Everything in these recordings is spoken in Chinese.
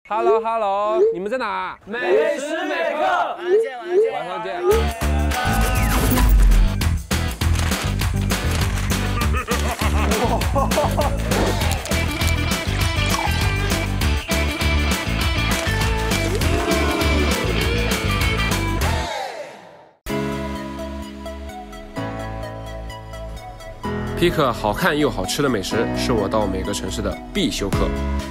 Hello Hello， 你们在哪？ 每时每刻。 晚上见。皮克好看又好吃的美食是我到每个城市的必修课。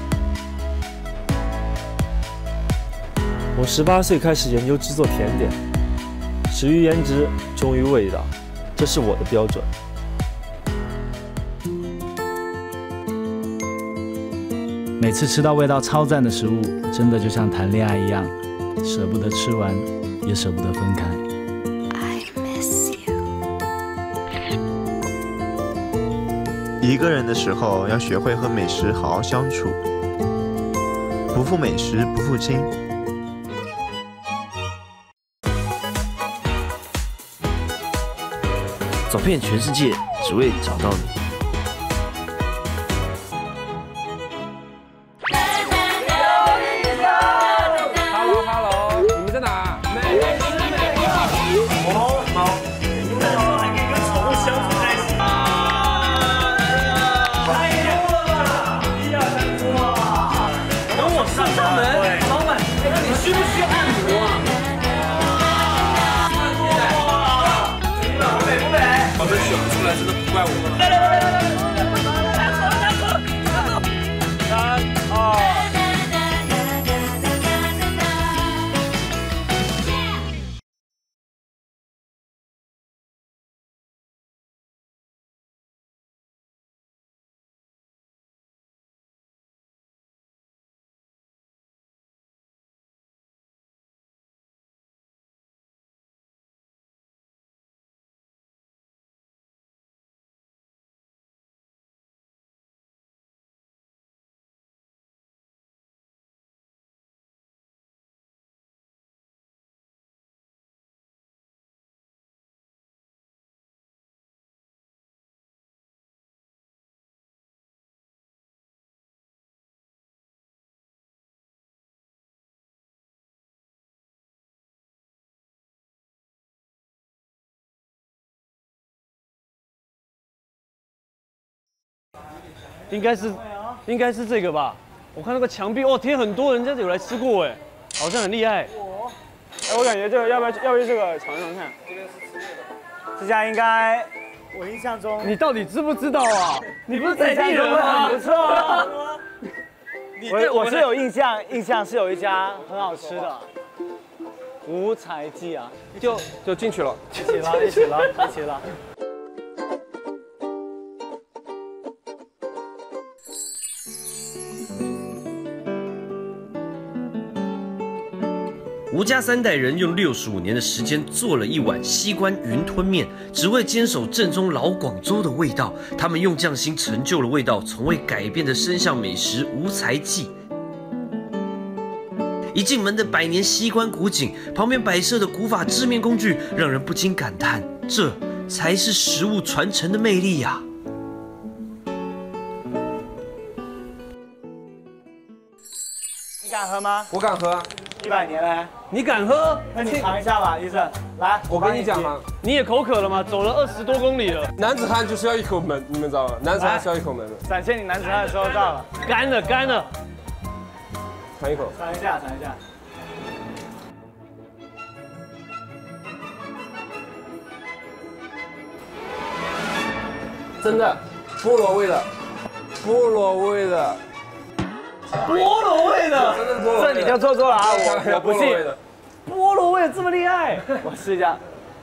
我18岁开始研究制作甜点，始于颜值，忠于味道，这是我的标准。 每次吃到味道超赞的食物，真的就像谈恋爱一样，舍不得吃完，也舍不得分开。 一个人的时候，要学会和美食好好相处，不负美食不负亲。 走遍全世界，只为找到你。 Hello Hello， 你们在哪？每时每刻。 哦，猫，你们说还可以跟宠物相处在一起。太多了，1、2、3桌啊！等我上门，老板，你需不需要按摩啊？我们选不出来，真的不怪我们。3、2。 应该是这个吧？我看那个墙壁，哦，贴很多人家有来吃过，哎，好像很厉害。 哎，我感觉这个要不要这个尝尝看？这家应该，我印象中， 你到底知不知道啊？你不是在地人吗？ 不错啊。我是有印象是有一家很好吃的，无才记啊， 就进去了。 一起了。 吴家3代人用65年的时间做了一碗西关云吞面，只为坚守正宗老广州的味道。他们用匠心成就了味道从未改变的生象美食无才记。一进门的百年西关古井，旁边摆设的古法制面工具，让人不禁感叹，这才是食物传承的魅力呀！ 你敢喝吗？ 我敢喝。 100年嘞， 你敢喝？ 那你尝一下吧，医生。来， 我跟你讲嘛， 你也口渴了吗？走了20多公里了。 男子汉就是要一口门，你们知道吗？男子汉是要一口门的。 展现你男子汉的时候到了。 干了。 尝一口。 尝一下。 真的，菠萝味的。 菠萝味的， 真的是菠萝味的。 这你就做错了啊！我不信， 菠萝味这么厉害？ 我试一下。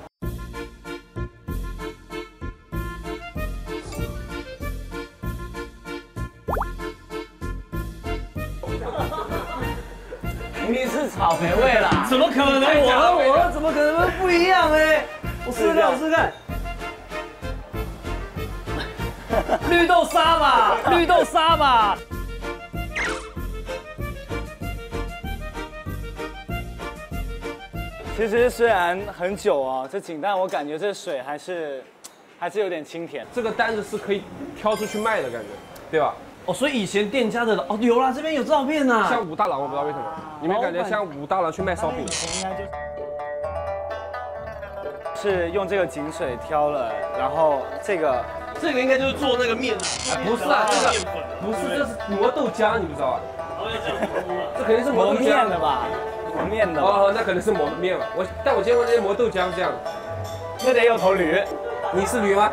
明明是草莓味啦！ 怎么可能？我怎么可能不一样哎？我试试看。绿豆沙吧。 其实虽然很久哦，这井，但我感觉这水还是有点清甜。 这个单子是可以挑出去卖的感觉，对吧？ 哦，所以以前店家的哦有啦，这边有照片呐。 像武大郎，我不知道为什么，你们感觉像武大郎去卖烧饼？ 应该就是用这个井水挑了，然后这个应该就是做那个面的。 不是啊，这个不是，这是磨豆浆，你不知道啊？这肯定是磨豆浆面的吧？磨面的。 哦，那可能是磨面了。但我见过那些磨豆浆这样。 那得有头驴。 你是驴吗？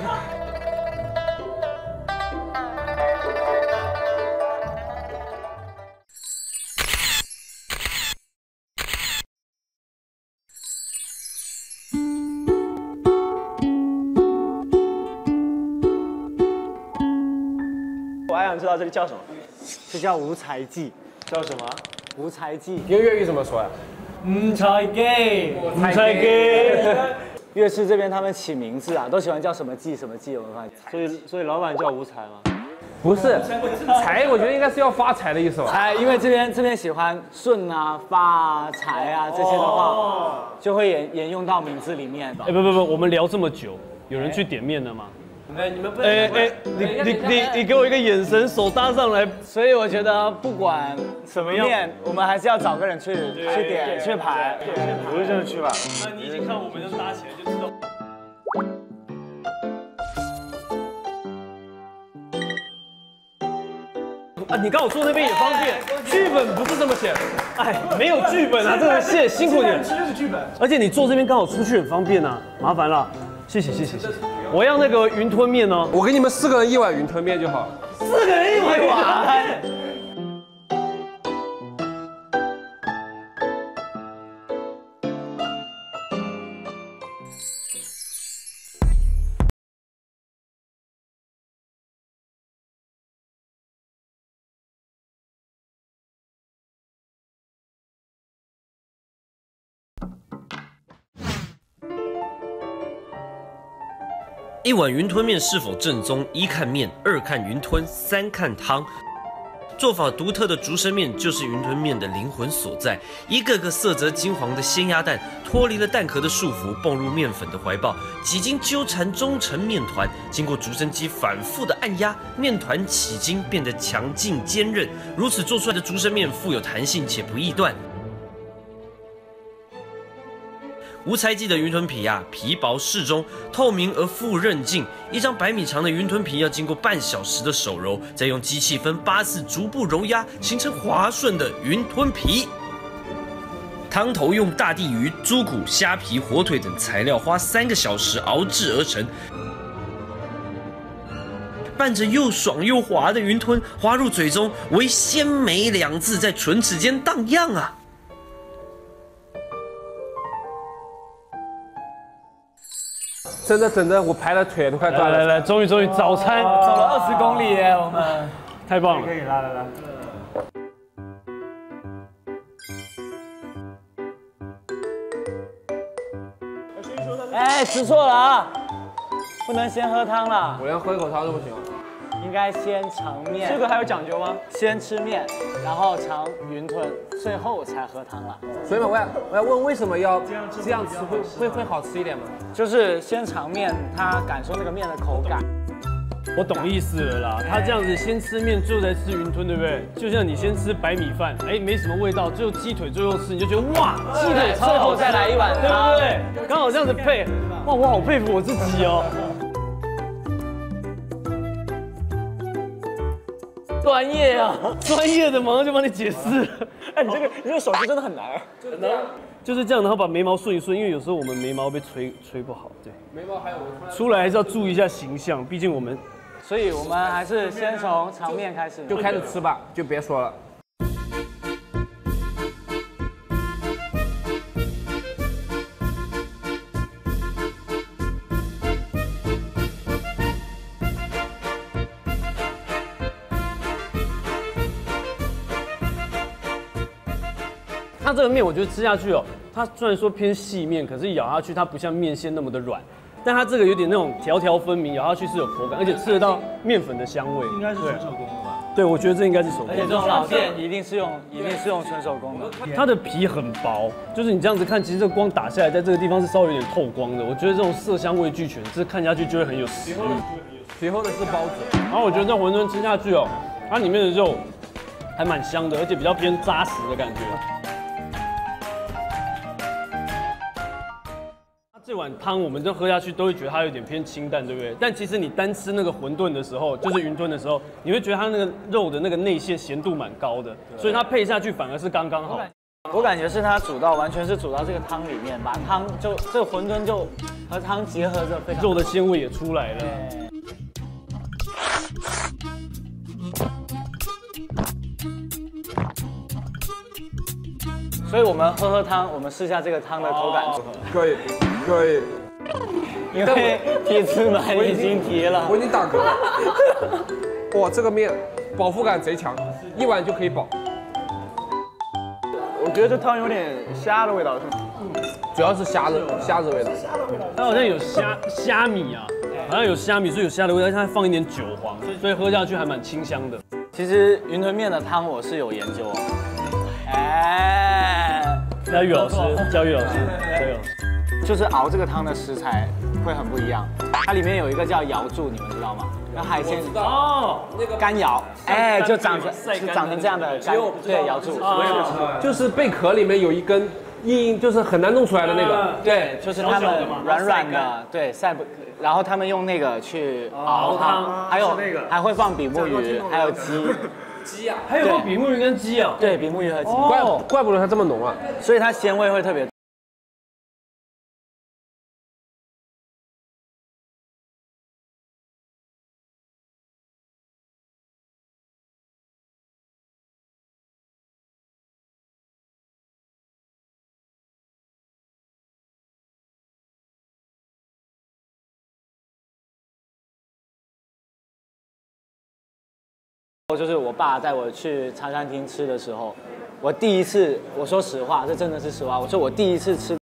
我还想知道这个叫什么？这叫无才记。 叫什么？ 无才记。 用粤语怎么说呀？ 无才记，无才记。粤式这边他们起名字啊，都喜欢叫什么记什么记，我们发现。 所以老板叫无才吗？ 不是，财我觉得应该是要发财的意思吧？ 财，因为这边喜欢顺啊、发啊、财啊这些的话，就会沿用到名字里面。 哎不，我们聊这么久，有人去点面了吗？ 哎，你们不你给我一个眼神，手搭上来。 所以我觉得不管什么面，我们还是要找个人去点去排。 我就这样去吧。 那你已经看我们这样搭起来就知道。啊，你刚好坐那边也方便，剧本不是这么写。哎，没有剧本啊，这个谢辛苦你了。就是剧本。而且你坐这边刚好出去很方便啊，麻烦了，谢谢。我要那个云吞面哦。 我给你们4个人1碗云吞面就好。 4个人1碗。一碗云吞面是否正宗？1看面，2看云吞，3看汤。做法独特的竹升面就是云吞面的灵魂所在。一个个色泽金黄的鲜鸭蛋脱离了蛋壳的束缚，蹦入面粉的怀抱，几经纠缠终成面团。经过竹升机反复的按压，面团起筋变得强劲坚韧。如此做出来的竹升面富有弹性且不易断。无才记的云吞皮啊，皮薄适中，透明而富韧劲。1张100米长的云吞皮要经过半小时的手揉，再用机器分8次逐步揉压，形成滑顺的云吞皮。汤头用大地鱼、猪骨、虾皮、火腿等材料，花3个小时熬制而成。拌着又爽又滑的云吞，滑入嘴中，唯鲜美2字在唇齿间荡漾啊！ 真的等着我排的腿都快断了。 来，终于，早餐走了20公里耶，我们太棒了。 可以来。 哎，吃错了啊，不能先喝汤了， 我连喝一口汤都不行。 应该先尝面。 这个还有讲究吗？ 先吃面，然后尝云吞，最后才喝汤了。 所以嘛，我要问为什么要这样吃会好吃一点吗？ 就是先尝面，它感受那个面的口感。 我懂意思了啦，他这样子先吃面，最后再吃云吞，对不对？就像你先吃白米饭，哎，没什么味道，最后鸡腿最后吃，你就觉得哇，鸡腿最后再来一碗汤， 对不对？刚好这样子配，哇，我好佩服我自己哦。 专业啊， 专业的马上就帮你解释了。 哎，你这个手势真的很难。 就是这样，然后把眉毛顺一顺，因为有时候我们眉毛被吹不好，对。眉毛还有出来还是要注意一下形象，毕竟我们。 所以我们还是先从尝面开始， 就开始吃吧，就别说了。 它这个面我觉得吃下去哦，它虽然说偏细面，可是咬下去它不像面线那么的软，但它这个有点那种条条分明，咬下去是有口感，而且吃得到面粉的香味。 应该是纯手工的吧？ 对，我觉得这应该是手工。 而且这种老店一定是用纯手工的。 它的皮很薄，就是你这样子看，其实这光打下来，在这个地方是稍微有点透光的。我觉得这种色香味俱全，这看下去就会很有食欲。 随后的是包子。 然后我觉得这馄饨吃下去哦，它里面的肉还蛮香的，而且比较偏扎实的感觉。这碗汤我们就喝下去都会觉得它有点偏清淡，对不对？但其实你单吃那个馄饨的时候，就是云吞的时候，你会觉得它那个肉的那个内馅咸度蛮高的，所以它配下去反而是刚刚好。 我感觉是它完全是煮到这个汤里面，把汤就这个馄饨就和汤结合着，非常肉的鲜味也出来了。 所以我们喝汤，我们试一下这个汤的口感如何？ 可以，可以。 因为第一次买已经提了， 我已经打嗝了。哇，这个面饱腹感贼强，一碗就可以饱。 我觉得这汤有点虾的味道，是吗？ 主要是虾子味道。 它好像有虾米啊，好像有虾米，所以有虾的味道，它还放一点韭黄，所以喝下去还蛮清香的。 其实云吞面的汤我是有研究哦。 教育老师， 就是熬这个汤的食材会很不一样。它里面有一个叫瑶柱，你们知道吗？那海鲜哦， 那个干瑶，就长成这样的干，对，瑶柱。 就是贝壳里面有一根硬，就是很难弄出来的那个。 对，就是它们软软的，对，然后他们用那个去熬汤，还有还会放比目鱼，还有鸡。 鸡啊，还有放比目鱼跟鸡啊？ 对，比目鱼和鸡。 怪不得它这么浓啊， 所以它鲜味会特别。就是我爸带我去茶餐厅吃的时候，我第一次，我说实话，这真的是实话，我说我第一次吃。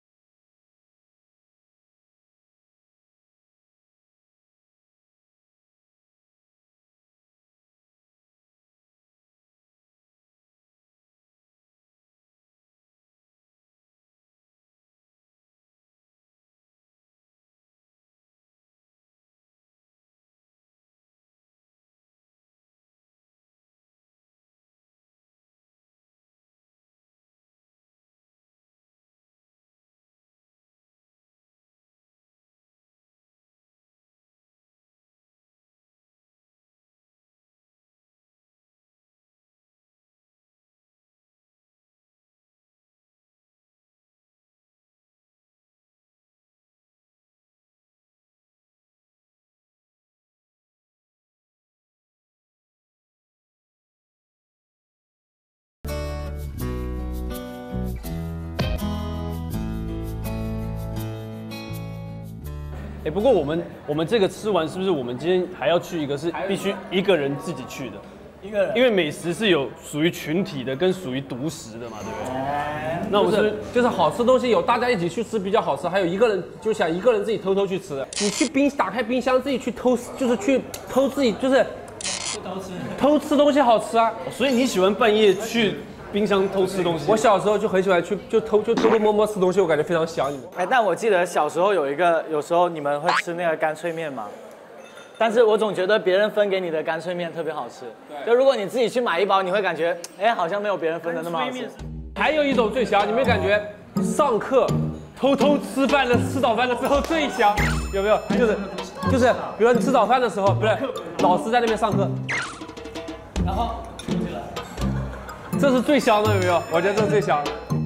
不过我们这个吃完，是不是我们今天还要去一个是必须一个人自己去的？一个人，因为美食是有属于群体的，跟属于独食的嘛，对不对？那我们就是好吃东西有大家一起去吃比较好吃，还有一个人就想一个人自己偷偷去吃的。你去打开冰箱自己去偷，就是去偷自己就是偷吃东西好吃啊。 所以你喜欢半夜去冰箱偷吃东西？ 我小时候就很喜欢去偷摸摸吃东西，我感觉非常香。 但我记得小时候有时候你们会吃那个干脆面吗？但是我总觉得别人分给你的干脆面特别好吃。就如果你自己去买一包，你会感觉好像没有别人分的那么好吃。 还有一种最香，你没感觉上课偷吃早饭的时候最香，有没有？就是，比如说你吃早饭的时候，不是老师在那边上课，然后这是最香的，有没有？我觉得这是最香的。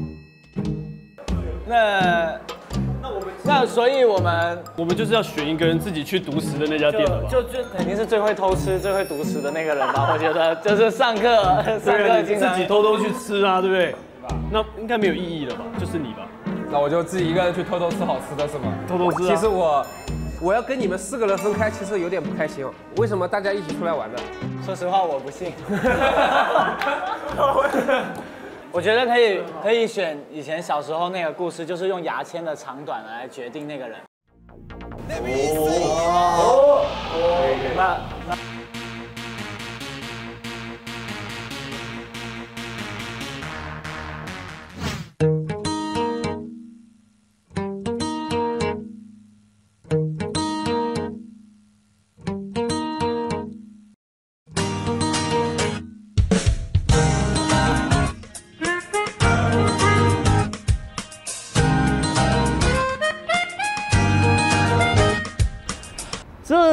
那所以我们就是要选一个人自己去独食的那家店了吧？ 就肯定是最会偷吃、最会独食的那个人吧？我觉得就是上课经常自己偷偷去吃啊，对不对？那应该没有意义了吧？就是你吧？ 那我就自己一个人去偷吃好吃的是吗？ 偷吃啊！ 其实我要跟你们4个人分开，其实有点不开心哦。为什么大家一起出来玩的？ 说实话，我不信。我觉得可以选以前小时候那个故事，就是用牙签的长短来决定那个人。那。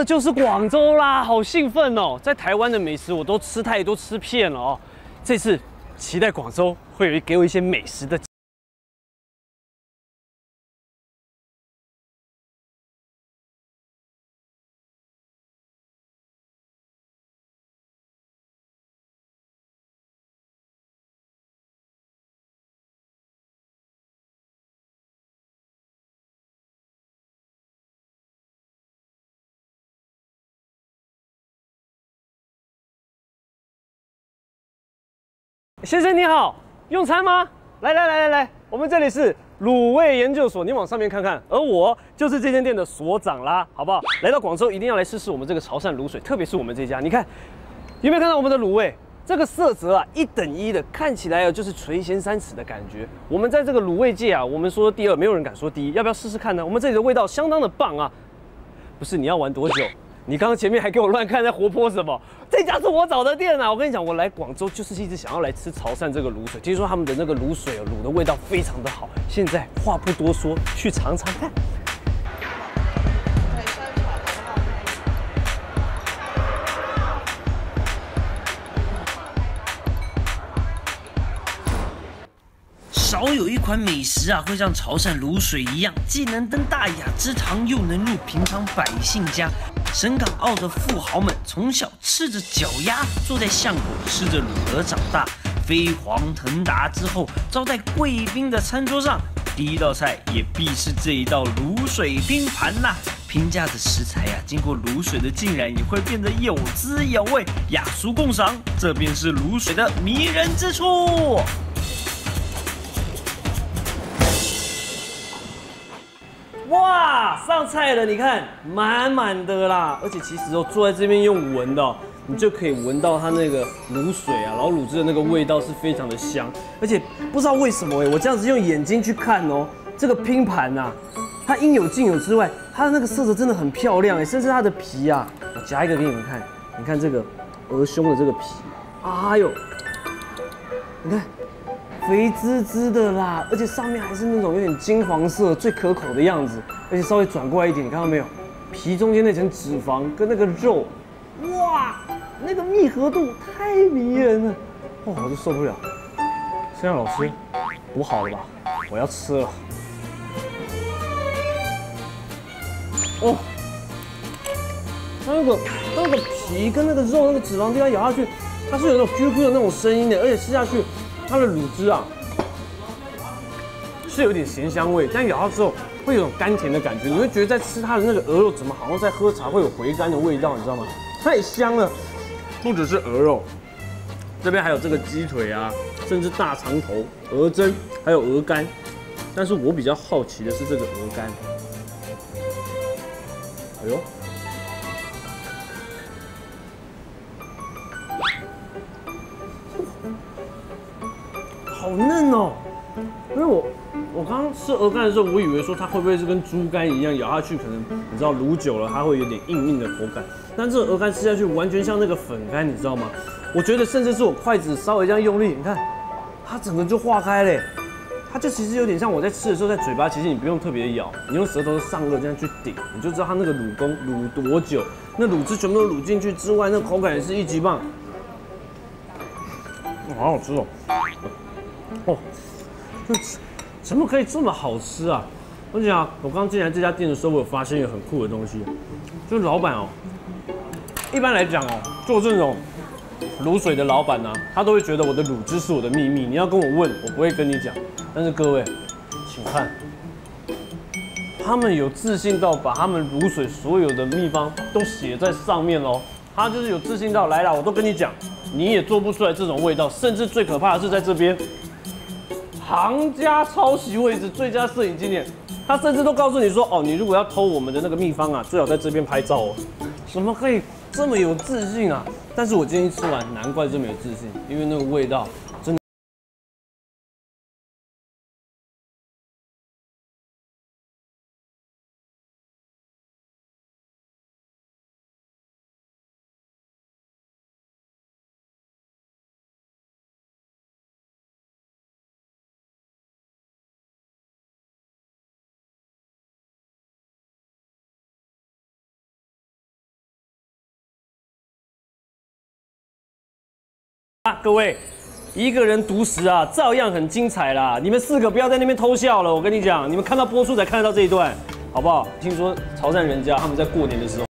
这就是广州啦，好兴奋哦！在台湾的美食我都吃太多，吃遍了哦。这次期待广州会给我一些美食的。先生你好，用餐吗？来，我们这里是卤味研究所，你往上面看看，而我就是这间店的所长啦，好不好？来到广州一定要来试试我们这个潮汕卤水，特别是我们这家，你看有没有看到我们的卤味？这个色泽啊，1等1的，看起来啊就是垂涎3尺的感觉。我们在这个卤味界啊，我们说第2，没有人敢说第1，要不要试试看呢？我们这里的味道相当的棒啊！不是你要玩多久？你刚刚前面还给我乱看，在活泼什么？这家是我找的店啊！我跟你讲，我来广州就是一直想要来吃潮汕这个卤水，听说他们的那个卤水卤的味道非常的好。现在话不多说，去尝尝看。 少有一款美食啊，会像潮汕卤水一样，既能登大雅之堂，又能入平常百姓家。省港澳的富豪们从小吃着脚丫，坐在巷口吃着卤鹅长大。飞黄腾达之后，招待贵宾的餐桌上，第1道菜也必是这一道卤水拼盘呐。平价的食材呀，经过卤水的浸染，也会变得有滋有味，雅俗共赏。这便是卤水的迷人之处。 哇，上菜了！你看，满满的啦。而且其实哦，坐在这边用闻的，你就可以闻到它那个卤水啊，老卤汁的那个味道是非常的香。而且不知道为什么我这样子用眼睛去看哦，这个拼盘呐，它应有尽有之外，它的那个色泽真的很漂亮甚至它的皮啊，我夹一个给你们看，你看这个鹅胸的这个皮，哎呦，你看。肥滋滋的啦，而且上面还是那种有点金黄色，最可口的样子。而且稍微转过来一点，你看到没有？皮中间那层脂肪跟那个肉，哇，那个密合度太迷人了，哇，我就受不了。现在老师，补好了吧？我要吃了。哦，它那个皮跟那个肉那个脂肪地方咬下去，它是有那种 QQ 的那种声音的，而且吃下去。它的卤汁啊，是有点咸香味，但咬到之后会有种甘甜的感觉，你会觉得在吃它的那个鹅肉，怎么好像在喝茶，会有回甘的味道，你知道吗？太香了！不只是鹅肉，这边还有这个鸡腿啊，甚至大肠头、鹅胗，还有鹅肝。但是我比较好奇的是这个鹅肝，哎呦！好嫩哦！因为我刚刚吃鹅肝的时候，我以为说它会不会是跟猪肝一样，咬下去可能你知道卤久了，它会有点硬硬的口感。但这个鹅肝吃下去完全像那个粉干，你知道吗？我觉得甚至是我筷子稍微这样用力，你看它整个就化开嘞。它就其实有点像我在吃的时候，在嘴巴其实你不用特别咬，你用舌头上颚这样去顶，你就知道它那个卤功卤多久，那卤汁全部都卤进去之外，那口感也是一级棒。好好吃哦！哦，就怎么可以这么好吃啊？而且啊，我刚进来这家店的时候，我有发现一个很酷的东西，就是老板哦，一般来讲哦，做这种卤水的老板呢、他都会觉得我的卤汁是我的秘密，你要跟我问，我不会跟你讲。但是各位，请看，他们有自信到把他们卤水所有的秘方都写在上面哦。他就是有自信到来了，我都跟你讲，你也做不出来这种味道，甚至最可怕的是在这边。行家抄袭位置最佳摄影经验，他甚至都告诉你说，哦，你如果要偷我们的那个秘方啊，最好在这边拍照哦。怎么可以这么有自信啊？但是我今天吃完，难怪这么有自信，因为那个味道啊，各位，一个人独食啊，照样很精彩啦。你们4个不要在那边偷笑了，我跟你讲，你们看到播出才看得到这一段，好不好？听说潮汕人家他们在过年的时候。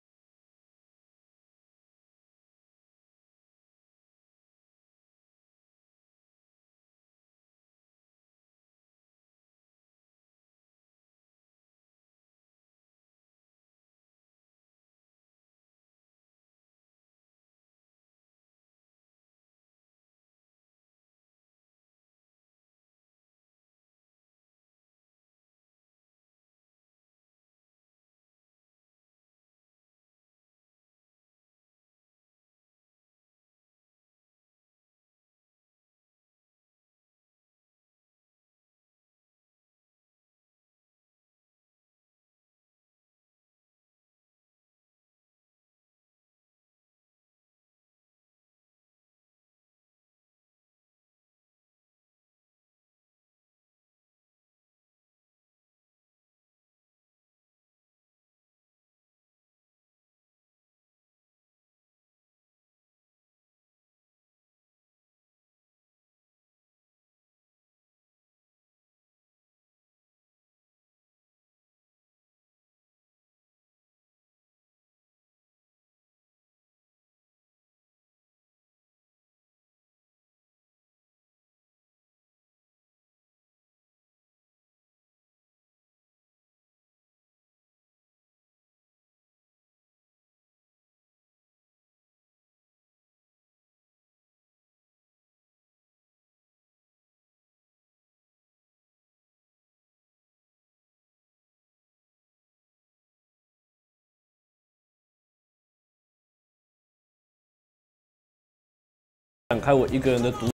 展开我一个人的独。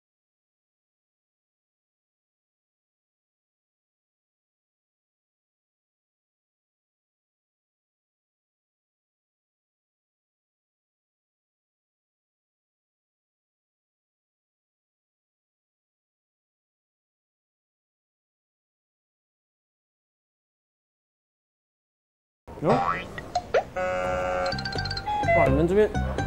哇，你们这边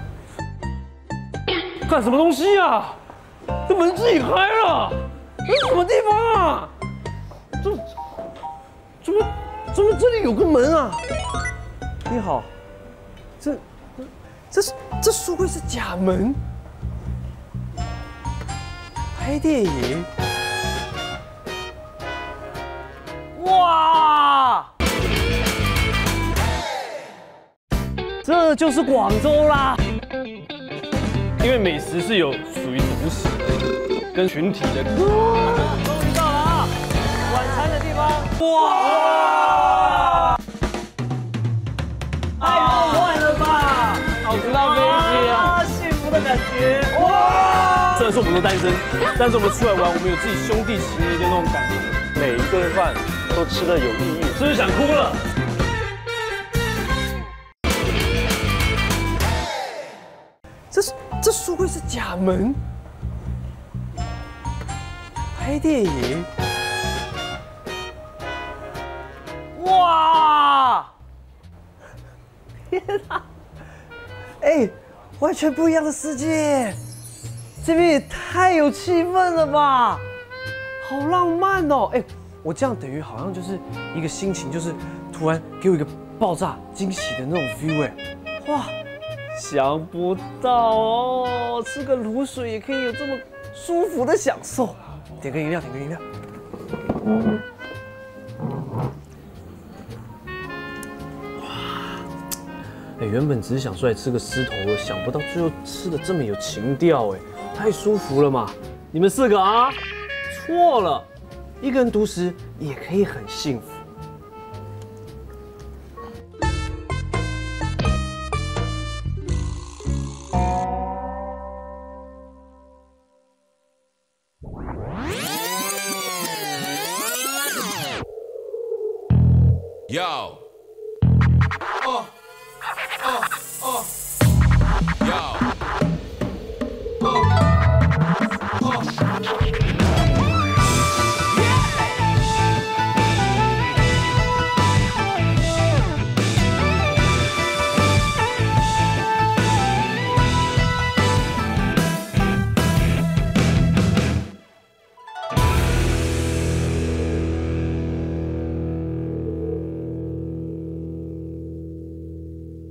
干什么东西啊？这门自己开了，这是什么地方啊？怎么这里有个门啊？你好，这书柜是假门？拍电影？哇！这就是广州啦。因为美食是有属于独食的跟群体的。终于到了啊，晚餐的地方。哇！太梦幻了吧！好吃到飞起啊！幸福的感觉。哇！虽然说我们都单身，但是我们出来玩，我们有自己兄弟情谊的那种感觉。 每一顿饭都吃得有意义， 是不是想哭了？这书柜是假门？拍电影？哇！天哪！哎，完全不一样的世界，这边也太有气氛了吧！好浪漫哦！哎，我这样等于好像就是一个心情，就是突然给我一个爆炸惊喜的那种 feel 哎，哇！想不到哦，吃个卤水也可以有这么舒服的享受。点个饮料，点个饮料。哇！哎，原本只是想出来吃个狮头的，想不到最后吃的这么有情调，哎，太舒服了嘛！你们4个啊，错了，一个人独食也可以很幸福。 Yo. Yo.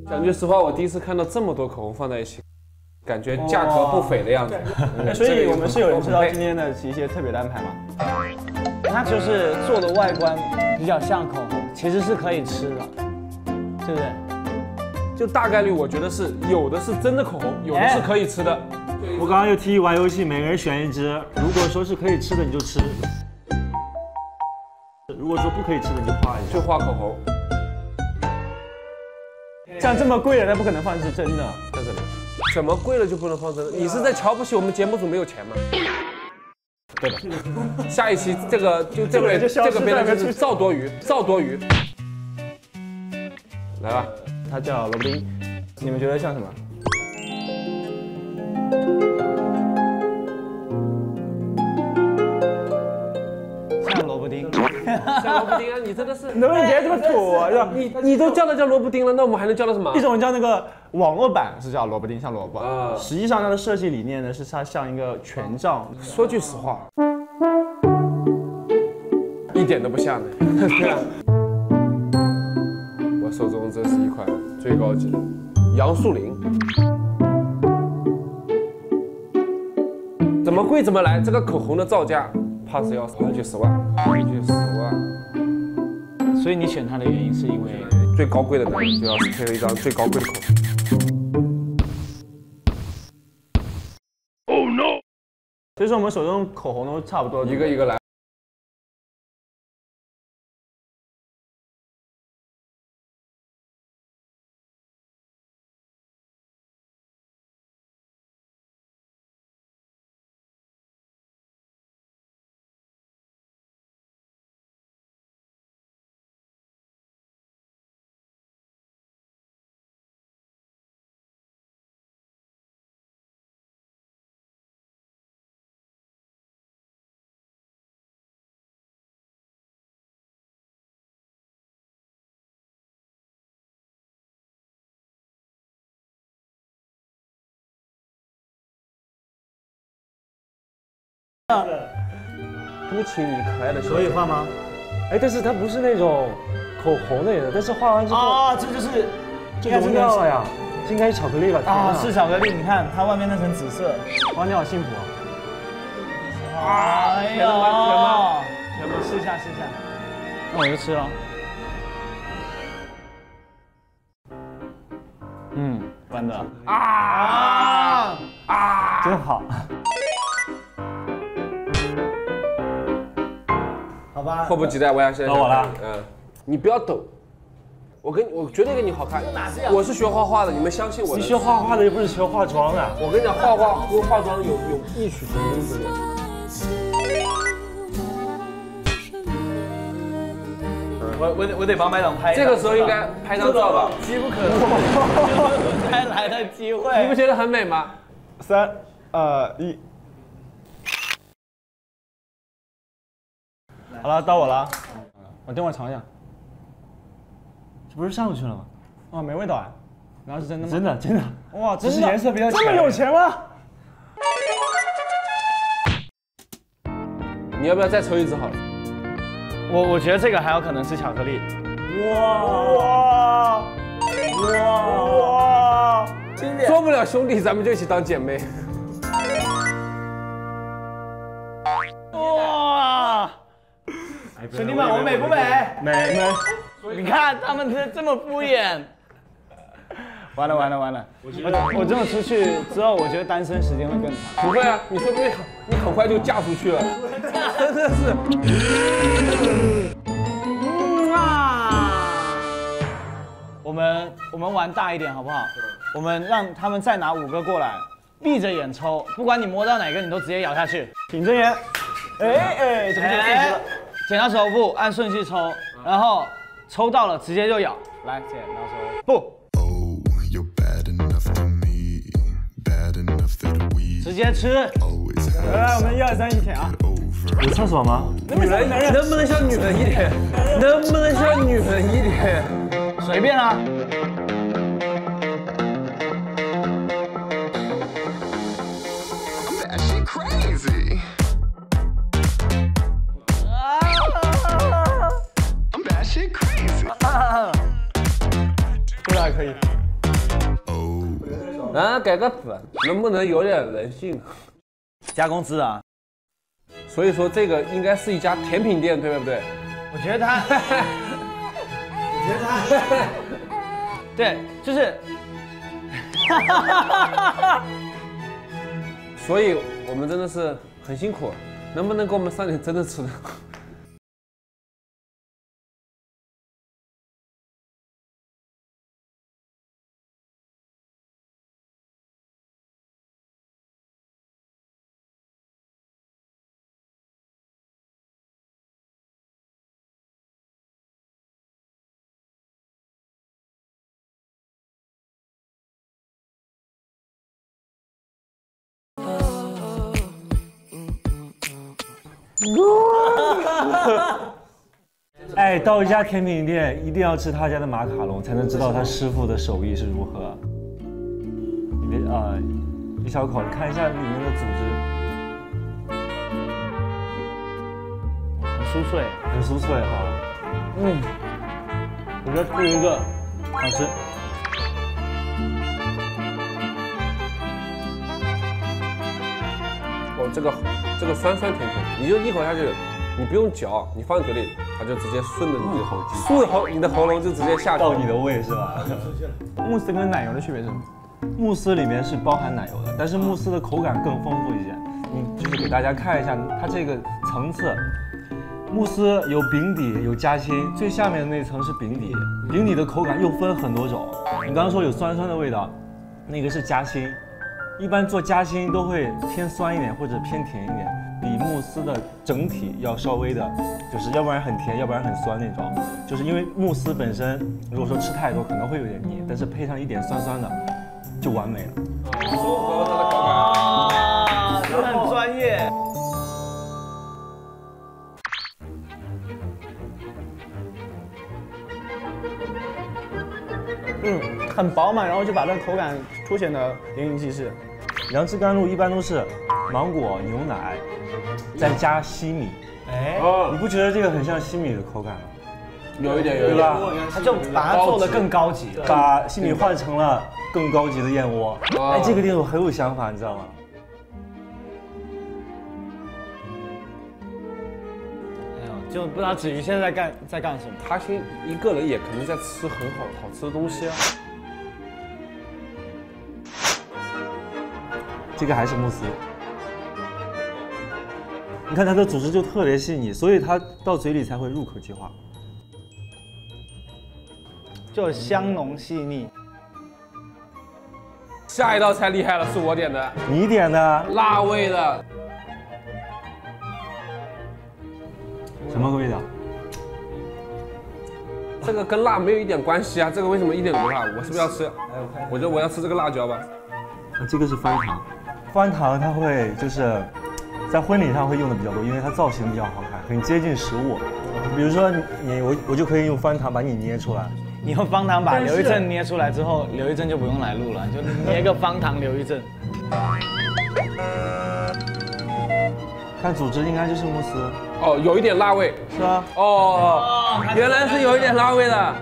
讲句实话，我第一次看到这么多口红放在一起，感觉价格不菲的样子。 所以我们是有人知道今天的一些特别的安排吗？ 它就是做的外观比较像口红，其实是可以吃的，对不对？ 就大概率我觉得是有的是真的口红，有的是可以吃的。 我刚刚又提议玩游戏，每个人选一支，如果说是可以吃的你就吃，如果说不可以吃的你就画一下。 就画口红， 像这么贵的，那不可能放是真的。 在这里，怎么贵了就不能放真的？你是在瞧不起我们节目组没有钱吗？对吧？下一期这个就这个别人就是赵多余，赵多余。来吧， 它叫萝卜丁，你们觉得像什么？ 像萝卜丁， 像萝卜丁啊！你真的是， 能不能别这么土啊？ 你都叫它叫萝卜丁了，那我们还能叫它什么？ 一种叫那个网络版是叫萝卜丁，像萝卜。实际上它的设计理念呢是它像一个权杖。 说句实话，一点都不像的。我手中这是一款最高级的杨树林。怎么贵怎么来，这个口红的造价怕是要好几十万，好几十万。 所以你选它的原因是因为最高贵的男人就要配了一张最高贵的口红。 Oh no！ 所以说我们手中口红都差不多， 一个一个来。不请你可爱的小可以画吗？哎，但是它不是那种口红的颜色，但是画完之后啊，这就是就融掉了呀，这应该是巧克力吧？ 啊，是巧克力，你看它外面那层紫色。哇，你好幸福啊！哎呀，甜吗？试一下，试一下。 那我就吃了。 完的啊，真好。好吧， 迫不及待，我要现在到我了。 你不要抖，我绝对跟你好看。我是学画画的，你们相信我。 你学画画的又不是学化妆的。 我跟你讲，画画跟化妆有异曲同工之妙。 我得帮麦总拍。 这个时候应该拍张照吧？ 机不可失，才来的机会。 你不觉得很美吗 ？3、2、1。好了，到我了。我等会儿尝一下。 这不是上去了吗？ 哦，没味道啊。然后是真的吗？ 真的真的。 哇， 只是颜色比较浅。 这么有钱吗？ 你要不要再抽一支好了？ 我觉得这个还有可能是巧克力。 哇！经典。 做不了兄弟，咱们就一起当姐妹。 哇！兄弟们，我美不美？ 美。 你看他们这么敷衍。 完了！我这么出去之后，我觉得单身时间会更长。 不会啊，你说不定你很快就嫁出去了。真的是。 我们玩大一点好不好？我们让他们再拿5个过来，闭着眼抽，不管你摸到哪个，你都直接咬下去。 挺着眼。哎，怎么就顺序了？ 剪刀石头布，按顺序抽，然后抽到了直接就咬。来，剪刀石头布。直接吃。 来，我们1、2、3一起舔啊！ 有厕所吗？ 女人能不能像女人一点？能不能像女人一点？ 随便啊。 这个还可以。 啊，改个词，能不能有点人性？ 加工资啊！ 所以说这个应该是一家甜品店，对不对？ 我觉得他，对，就是， 所以我们真的是很辛苦，能不能给我们上点真的吃的？ 哎，到一家甜品店一定要吃他家的马卡龙，才能知道他师傅的手艺是如何。你别一小口，你看一下里面的组织， 很酥脆， 很酥脆哈。 我觉得吃一个好吃。 哦，这个酸酸甜甜，你就一口下去，你不用嚼，你放嘴里，它就直接顺着你的喉咙，你的喉咙就直接下去到你的胃是吧？ 慕斯跟奶油的区别是什么？ 慕斯里面是包含奶油的，但是慕斯的口感更丰富一些。就是给大家看一下它这个层次，慕斯有饼底有夹心，最下面的那层是饼底，饼底的口感又分很多种。你刚刚说有酸酸的味道，那个是夹心。一般做夹心都会偏酸一点或者偏甜一点，比慕斯的整体要稍微的，就是要不然很甜，要不然很酸那种。就是因为慕斯本身如果说吃太多可能会有点腻，但是配上一点酸酸的，就完美了。 舒服，它的口感。 啊，这很专业。 很饱满，然后就把那口感凸显的淋漓尽致。 杨枝甘露一般都是芒果、牛奶，再加西米。哎，你不觉得这个很像西米的口感吗？ 有一点， 对吧？ 他就把它做得更高级， 把西米换成了更高级的燕窝。哎，这个店我很有想法，你知道吗？ 就不知道子瑜现在在干什么。 他一个人也可能在吃很好吃的东西啊。 这个还是慕斯，你看它的组织就特别细腻，所以它到嘴里才会入口即化， 就香浓细腻。 下一道菜厉害了，是我点的。 你点的？ 辣味的。 什么味道？ 这个跟辣没有一点关系啊！这个为什么一点都不辣？我是不是要吃？我觉得我要吃这个辣椒吧。 这个是番糖，番糖它会就是在婚礼上会用的比较多，因为它造型比较好看，很接近食物。比如说我就可以用番糖把你捏出来。 你用方糖把刘一正捏出来之后，刘一正就不用来录了，就捏个方糖刘一正。 看组织应该就是慕斯。 哦，有一点辣味， 是吧？ 哦，原来是有一点辣味的。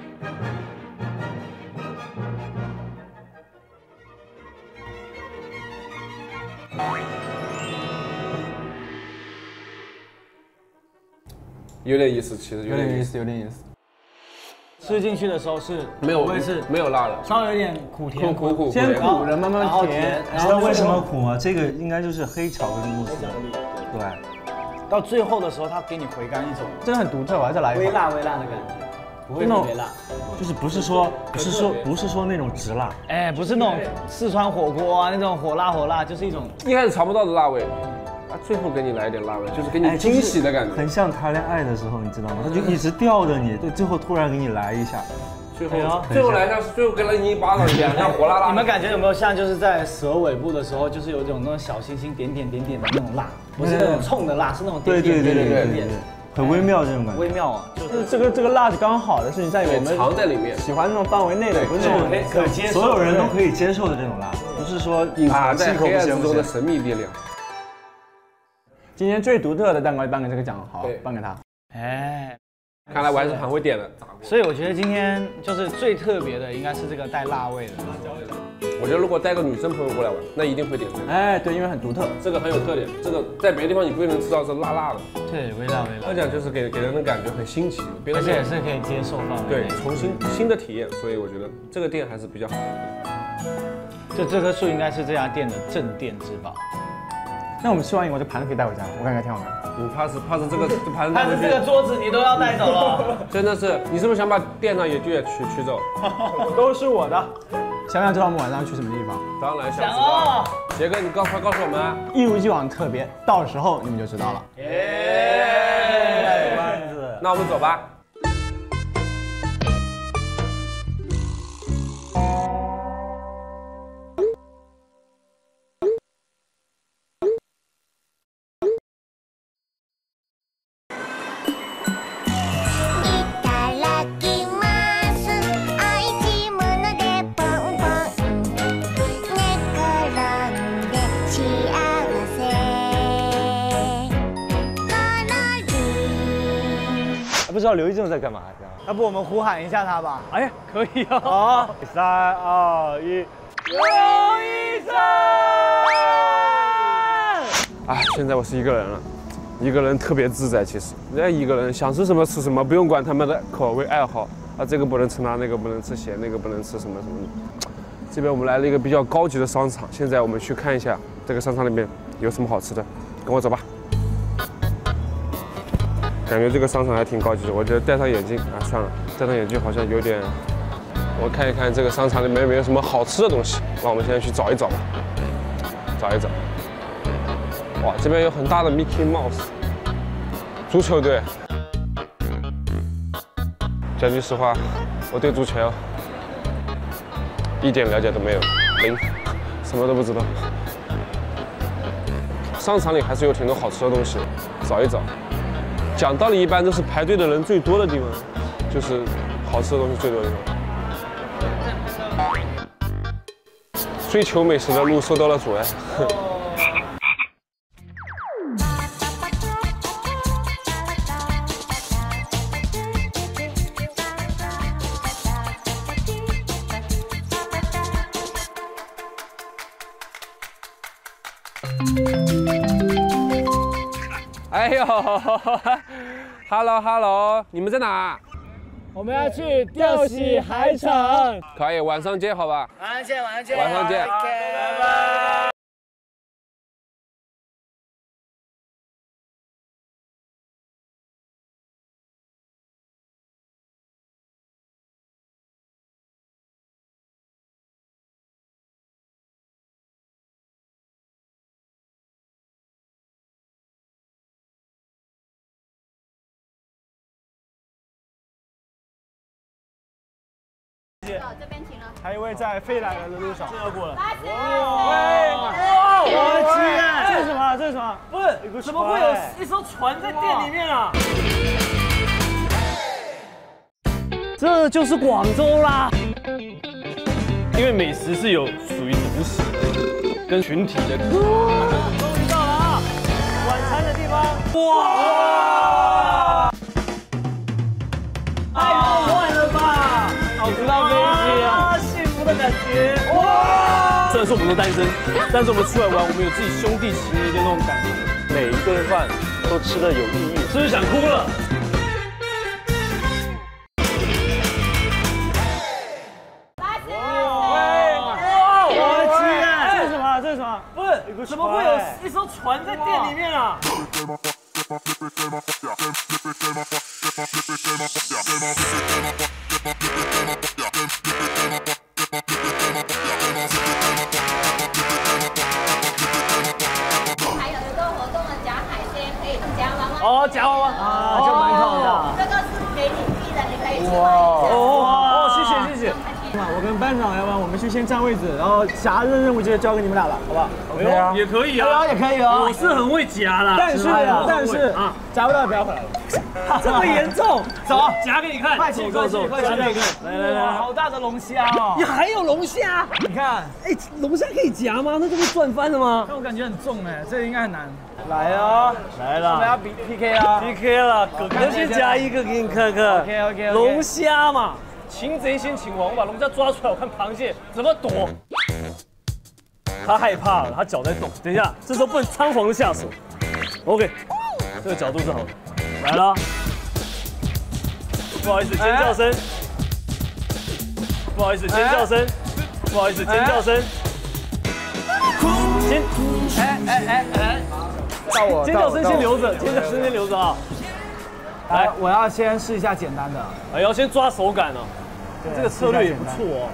有点意思，其实有点意思， 有点意思。 吃进去的时候是没有味是没有辣的， 稍微有点苦甜， 苦， 先苦，然后慢慢甜。 知道为什么苦吗？这个应该就是黑巧克力慕斯，对。 到最后的时候，它给你回甘一种， 真的很独特，我要再来一口。 微辣的感觉，不会特别辣， 就是不是说那种直辣， 哎，不是那种四川火锅啊那种火辣，就是一种一开始尝不到的辣味。最后给你来一点辣味，就是给你惊喜的感觉， 很像谈恋爱的时候，你知道吗？他就一直吊着你，对，最后突然给你来一下， 最后来一下，最后给了你一巴掌，两下火辣辣。 你们感觉有没有像就是在蛇尾部的时候，就是有种那种小星星点点的那种辣，不是那种冲的辣，是那种点点， 很微妙这种感觉。 微妙啊， 就是这个辣是刚好的，是你在我们藏在里面， 喜欢那种范围内的，不是那种可接受， 所有人都可以接受的这种辣，不是说隐藏在黑暗之中的神秘力量。 今天最独特的蛋糕颁给这个奖，好，颁给他。 哎， 看来我还是很会点的。 所以我觉得今天就是最特别的，应该是这个带辣味的辣椒味的。 我觉得如果带个女生朋友过来玩，那一定会点这个。 哎，对，因为很独特， 这个很有特点，这个在别的地方你不一定能吃到是辣辣的。 对，微辣。 这样就是给人的感觉很新奇，别的而且也是可以接受范围对内， 重新的体验，所以我觉得这个店还是比较好的。 就这棵树应该是这家店的镇店之宝。那我们吃完以后，这盘子可以带回家吗？我感觉挺好看。 你怕是这个盘子带但回去， 是这个桌子你都要带走了。 真的是，你是不是想把店上也取走？ 都是我的。想不想知道我们晚上去什么地方？ 当然想知道。杰哥，你快告诉我们啊！ 一如既往特别，到时候你们就知道了。 那我们走吧。 不知道刘一正在干嘛？ 要不我们呼喊一下他吧？ 哎呀，可以啊！ 好 3、2、1， 刘医生！ 哎，现在我是一个人了，一个人特别自在。其实，一个人想吃什么吃什么，不用管他们的口味爱好啊，这个不能吃辣，那个不能吃咸，那个不能吃什么什么的。这边我们来了一个比较高级的商场，现在我们去看一下这个商场里面有什么好吃的，跟我走吧。感觉这个商场还挺高级的，我觉得戴上眼镜啊，算了，戴上眼镜好像有点。我看一看这个商场里面有没有什么好吃的东西，那我们现在去找一找吧，找一找。哇，这边有很大的 Mickey Mouse 足球队。讲句实话，我对足球一点了解都没有，零，什么都不知道。商场里还是有挺多好吃的东西，找一找。讲道理，一般都是排队的人最多的地方，就是好吃的东西最多的地方。追求美食的路受到了阻碍。哎呦 ，Hello， 你们在哪？ 我们要去吊喜海城。 可以，晚上见，好吧？ 晚上见，晚上见， 晚上见， 拜拜。 这边停了。 还有一位在飞来的路上，这过了。 哇！我的天！ 这是什么？这是什么？ 不是，怎么会有一艘船在店里面啊？ 这就是广州啦。因为美食是有属于独食的，跟群体的。 终于到了啊！晚餐的地方。哇！太梦幻了吧！好知道飞机啊，幸福的感觉。哇！ 虽然说我们都单身，但是我们出来玩，我们有自己兄弟情谊的那种感觉。 每一顿饭都吃得有意义， 是不是想哭了？ 这是什么？ 不是，怎么会有一艘船在店里面啊？ 还有一个活动的夹海鲜，可以夹娃娃。 哦，夹娃娃啊，就蛮好的。 这个是给你寄的，你可以去玩一下。 哦，谢谢。 我跟班长，要不然我们去先占位置，然后夹的任务就交给你们俩了，好不好 ？OK 啊，也可以啊， 也可以啊。 我是很会夹啦， 但是啊，夹不到不要回来了。 这么严重？ 走，夹给你看， 快去，夹给你看。来，好大的龙虾哦！ 你还有龙虾？ 你看， 哎，龙虾可以夹吗？那这不赚翻了吗？ 但我感觉很重哎，这个应该很难。 来啊，来了，我们要PK 啊 ！PK 了，哥先夹一个给你看看。 OK。 龙虾嘛。擒贼先擒王，我把龙虾抓出来，我看螃蟹怎么躲。 他害怕了，他脚在动。等一下，这时候不能仓皇的下手。OK， 这个角度是好的。来了，不好意思，尖叫声。不好意思，尖叫声。不好意思，尖叫声。 到我， 尖叫声先留着，尖叫声先留着啊。 来，我要先试一下简单的。 哎，要先抓手感哦。这个策略也不错哦。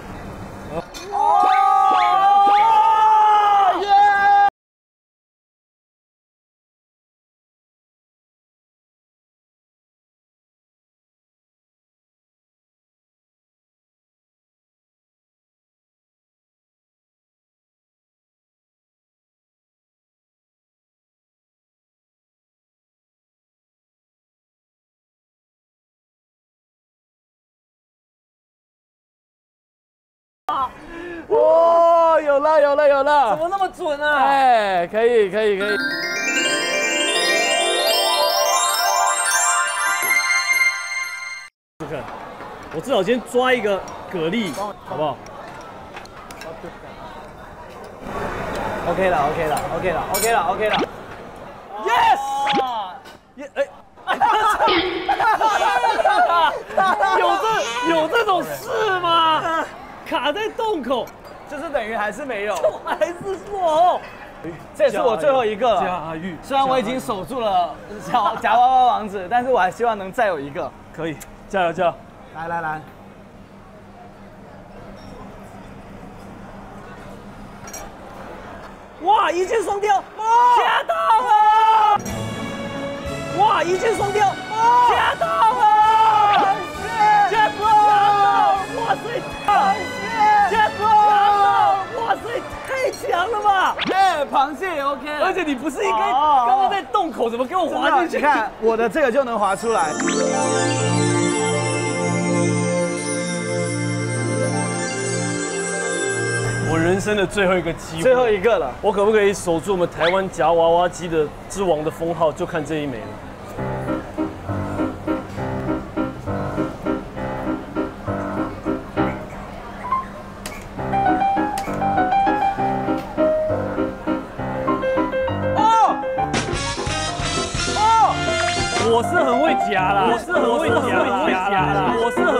哦，有了， 怎么那么准啊？ 哎，可以。 看，我至少先抓一个蛤蜊，好不好 ？OK 了。Yes！ 有这种事吗？卡在洞口， 就是等于还是没有， 还是错。 这也是我最后一个了。 驾驭， 虽然我已经守住了夹娃娃王子，但是我还希望能再有一个。 可以，加油！ 来。 哇，一箭双雕，吓到了！哇，一箭双雕，吓到了！加油！哇塞，加油！哇塞，太强了吧！ 哎，螃蟹也 OK， 而且你不是应该刚刚在洞口，怎么给我滑进去？ 你看我的这个就能滑出来。 我人生的最后一个机会， 最后一个了， 我可不可以守住我们台湾夹娃娃机的之王的封号？就看这一枚了。我是很会夹啦，我是很会夹啦。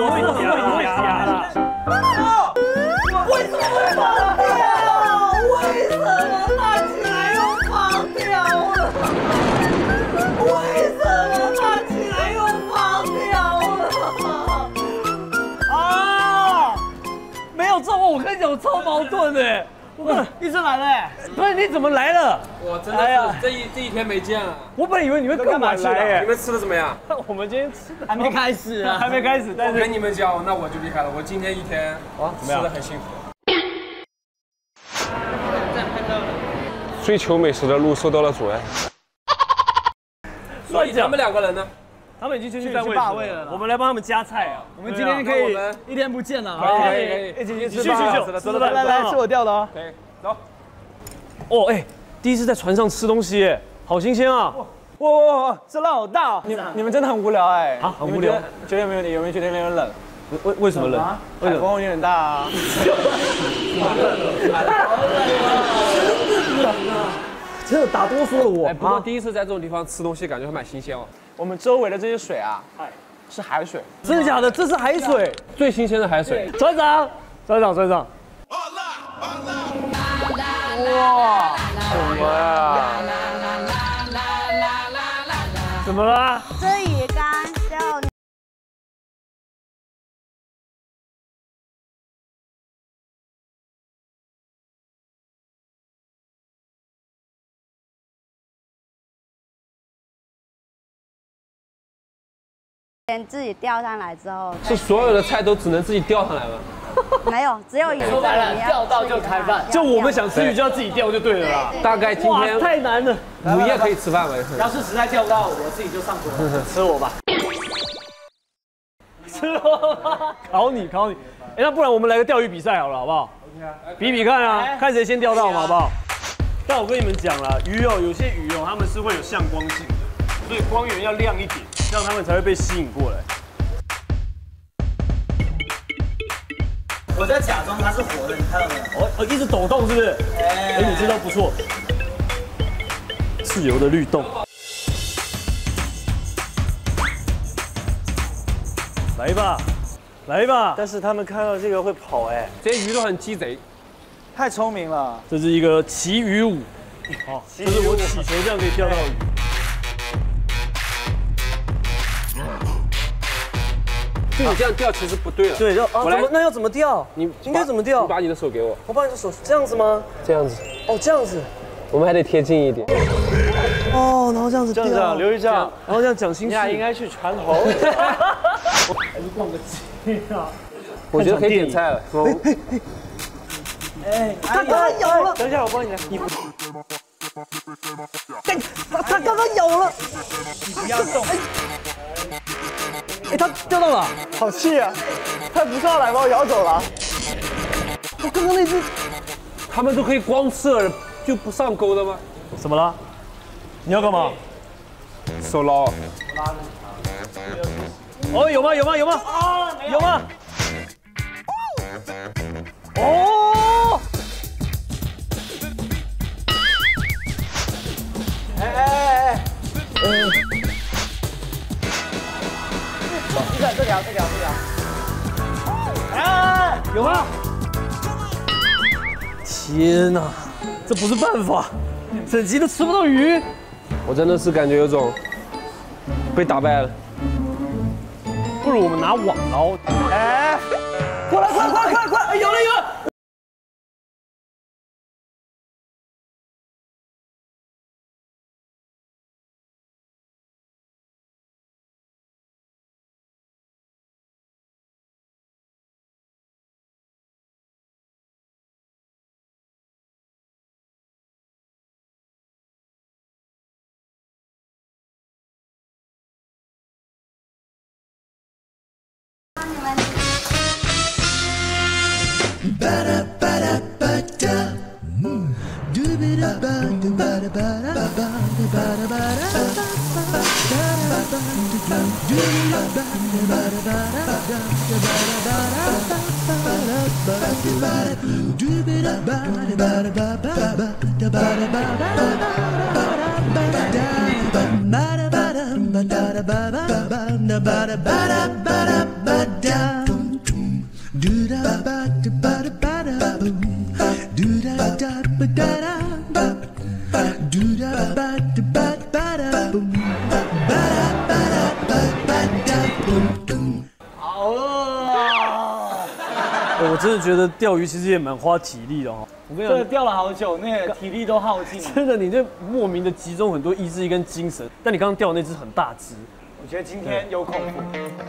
为什么会放掉？为什么拿起来又放掉了？为什么拿起来又放掉了？啊！没有中过，我跟你讲，我超矛盾的。 医生来了哎！ 不是你怎么来了？ 我真的是这一天没见了。 我本来以为你们更晚来， 你们吃的怎么样？ 我们今天吃的还没开始啊， 还没开始。但是跟你们讲，那我就厉害了。我今天一天吃的很幸福。追求美食的路受到了阻碍。所以他们两个人呢？ 他们已经去霸位了。我们来帮他们加菜啊！ 我们今天可以一天不见了， 可以一起去吃。 去， 来，是我钓的哦。 可以，走。 哦，哎，第一次在船上吃东西，哎，好新鲜啊！ 哇，这浪好大！你们真的很无聊哎。 啊，很无聊。 觉得有没有觉得有点冷？ 为什么冷？ 海风有点大啊。 真的打哆嗦了我。 不过第一次在这种地方吃东西，感觉还蛮新鲜哦。 我们周围的这些水啊，是海水。 真的假的？这是海水， 最新鲜的海水。 船长。 哇！ 什么呀？ 怎么了？ 这鱼竿叫。先自己钓上来之后， 是所有的菜都只能自己钓上来吗？ 没有，只有鱼在里面。 钓到就开饭， 就我们想吃鱼就要自己钓就对了啦。 大概今天太难了 ，5夜可以吃饭吗？ 要是实在钓不到，我自己就上船吃我吧。 吃我，考你。哎，那不然我们来个钓鱼比赛好了，好不好？比看啊，看谁先钓到嘛，好不好？但我跟你们讲啦，鱼哦，有些鱼哦，它们是会有向光性的，所以光源要亮一点，这样它们才会被吸引过来。 我在假装它是活的，你看到没有？ 哦，一直抖动是不是？哎，你这招不错，自由的律动。来吧，来吧！ 但是他们看到这个会跑哎， 这些鱼都很鸡贼， 太聪明了。 这是一个旗鱼舞，好，就是我起球这样可以钓到鱼。 就你这样钓其实不对了。 对， 我来， 那要怎么钓？ 你应该怎么钓？ 你把你的手给我， 我把你的手这样子吗？ 这样子。 哦，这样子。 我们还得贴近一点。 哦，然后这样子钓。 这样，刘一正， 然后这样讲清楚。 你俩应该去船头。 还是逛个街啊？ 我觉得可以点菜了。 哎，他刚刚咬了。 等一下，我帮你来。你他刚刚咬了。 你不要动。 哎，他钓到了， 好气啊！他不上来把我咬走了。 我刚刚那只， 他们都可以光射就不上钩的吗？ 怎么了？你要干嘛？ 手捞。 哦，有吗？有吗？有吗？ 啊， 有吗？ 哦！哎！这条。哎， 有吗？ 天哪， 这不是办法，整集都吃不到鱼。 我真的是感觉有种被打败了。 不如我们拿网捞。 哎， 快！有了！我真的觉得钓鱼其实也蛮花体力的哦。我跟你讲， 钓了好久，那个体力都耗尽了。 真的，你这莫名的集中很多意志力跟精神。但你刚刚钓的那只很大只， 我觉得今天有恐怖。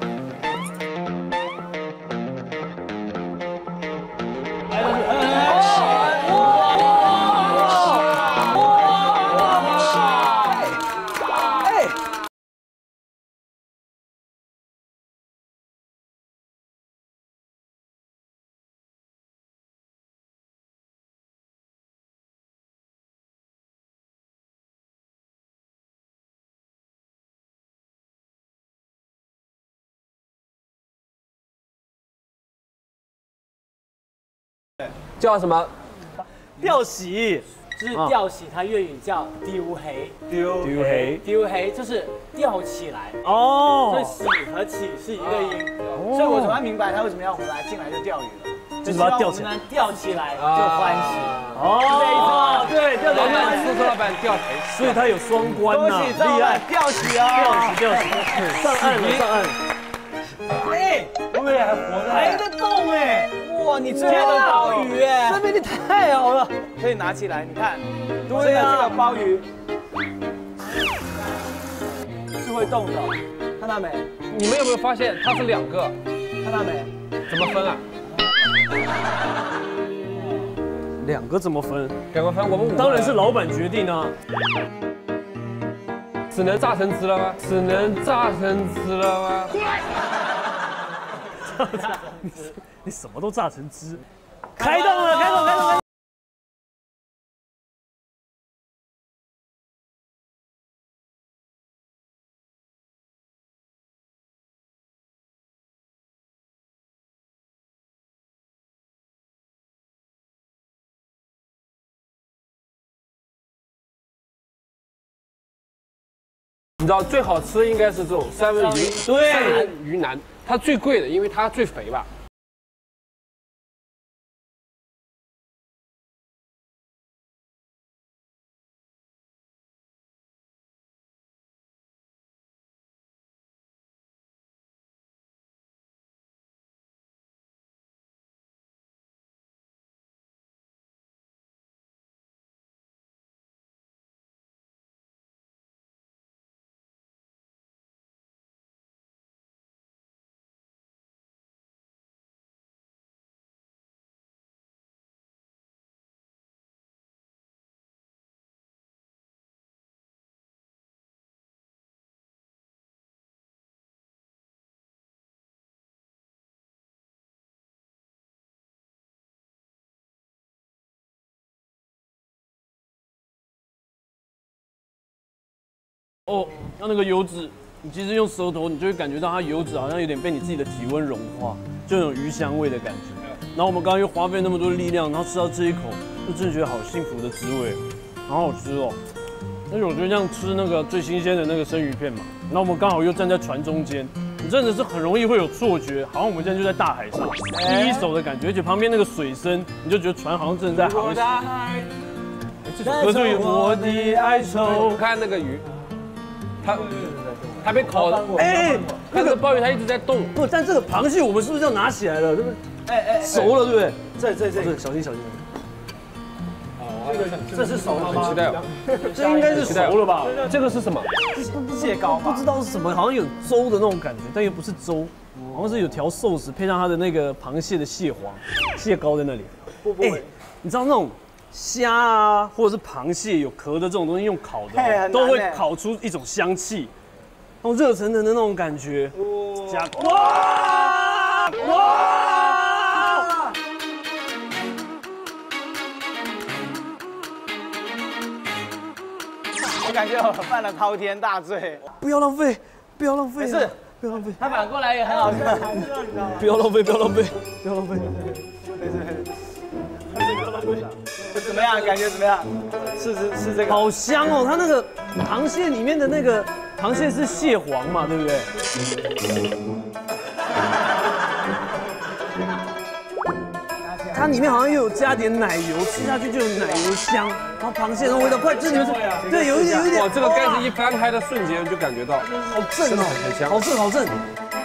叫什么？ 钓喜， 就是钓起，它粤语叫丢黑， 丢黑， 丢黑就是钓起来。 哦， 所以喜和起是一个音，所以我突然明白他为什么要回来进来就钓鱼了， 就是把它钓起来， 钓起来就欢喜。 哦，对，钓起来， 叔叔老板钓谁？ 所以他有双关呐， 厉害，钓起啊， 钓起，上岸了，上岸。 哎， 会不会还活着？ 还在动哎！哇，你最后的鲍鱼哎， 这边你太好了， 可以拿起来，你看，对啊，这个鲍鱼是会动的，看到没？ 你们有没有发现它是2个？ 看到没？ 怎么分啊 ？2个怎么分 ？2个分，我们5个。 当然是老板决定啊。 只能榨成汁了吗？只能榨成汁了吗？ 你什么都榨成汁，开动了，开动！ 你知道最好吃的应该是这种三文鱼，对，三文鱼腩，它最贵的，因为它最肥吧。 哦，像那个油脂，你其实用舌头，你就会感觉到它油脂好像有点被你自己的体温融化，就有鱼香味的感觉。然后我们刚刚又花费那么多力量，然后吃到这一口，就真的觉得好幸福的滋味，好好吃哦。而且我觉得像吃那个最新鲜的那个生鱼片嘛，然后我们刚好又站在船中间，你真的是很容易会有错觉，好像我们现在就在大海上，第一手的感觉，而且旁边那个水声，你就觉得船好像真的在航行。这首歌就有我的哀愁， 看那个鱼。它被烤了，哎，那个鲍鱼它一直在动。 不，但这个螃蟹我们是不是要拿起来了？对不对？哎，熟了，对不对？这，小心小心。这是熟了吗？ 很期待哦， 这应该是熟了吧？ 这个是什么？ 蟹膏吧？ 不知道是什么，好像有粥的那种感觉，但又不是粥，好像是有条寿司配上它的那个螃蟹的蟹黄、蟹膏在那里。哎，你知道那种？虾啊，或者是螃蟹有壳的这种东西，用烤的都会烤出一种香气，那种热腾腾的那种感觉。加哇！ 我感觉我犯了滔天大罪。 不要浪费，不要浪费， 没事， 不要浪费。 他反过来也很好笑。 不要浪费，不要浪费，不要浪费。 怎么样？感觉怎么样？是这个， 好香哦！它那个螃蟹里面的那个螃蟹是蟹黄嘛，对不对？它里面好像又有加点奶油，吃下去就有奶油香，然后螃蟹的味道，快，这你们对，有一点。 哇，这个盖子一翻开的瞬间就感觉到， 好正哦， 很香， 好正好正。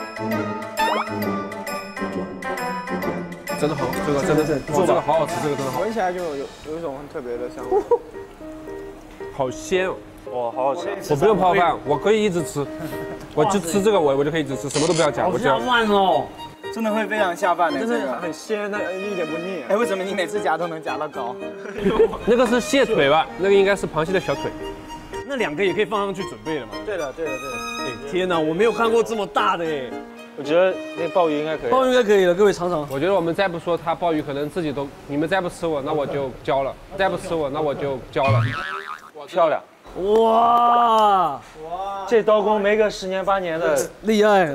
真的好，这个真的是，做这个好好吃，这个真的好。 闻起来就有一种很特别的香味， 好鲜哦！ 哇，好好吃。 我不用泡饭，我可以一直吃，我就吃这个，我就可以一直吃，什么都不要加，我就下饭哦， 真的会非常下饭的， 真的很鲜，那一点不腻。 哎，为什么你每次夹都能夹到高？ 那个是蟹腿吧？那个应该是螃蟹的小腿。 那2个也可以放上去准备了嘛？ 对了。 哎，天哪，我没有看过这么大的哎。 我觉得那鲍鱼应该可以。 鲍鱼应该可以了，各位尝尝。 我觉得我们再不说它鲍鱼，可能自己都，你们再不吃我，那我就交了；再不吃我，那我就交了。 漂亮！ 哇！ 这刀工没个10年8年的， 厉害。